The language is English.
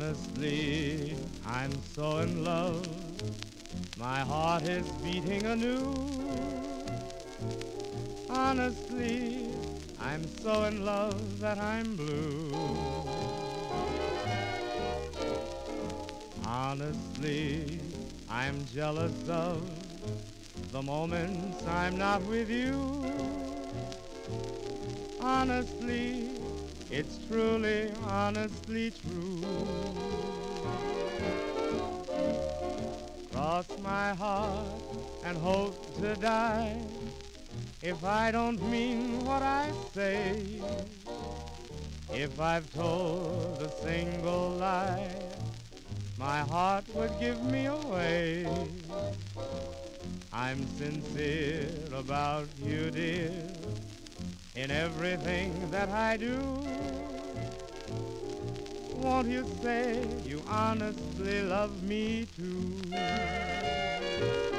Honestly, I'm so in love, my heart is beating anew. Honestly, I'm so in love that I'm blue. Honestly, I'm jealous of the moments I'm not with you. Honestly, it's truly, honestly true. Cross my heart and hope to die if I don't mean what I say. If I've told a single lie, my heart would give me away. I'm sincere about you, dear, in everything that I do. Won't you say you honestly love me too?